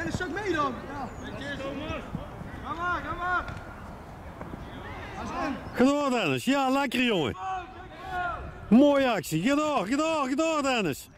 Dennis, ook mee dan. Ja. Ga maar, ga maar. Ga door Dennis, ja lekker jongen. Mooie actie, ga door Dennis.